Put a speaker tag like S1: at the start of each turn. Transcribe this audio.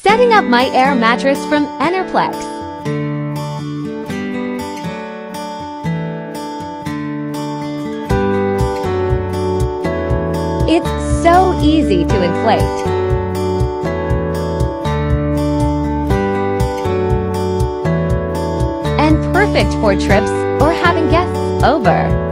S1: Setting up my air mattress from Mattress. It's so easy to inflate. And perfect for trips or having guests over.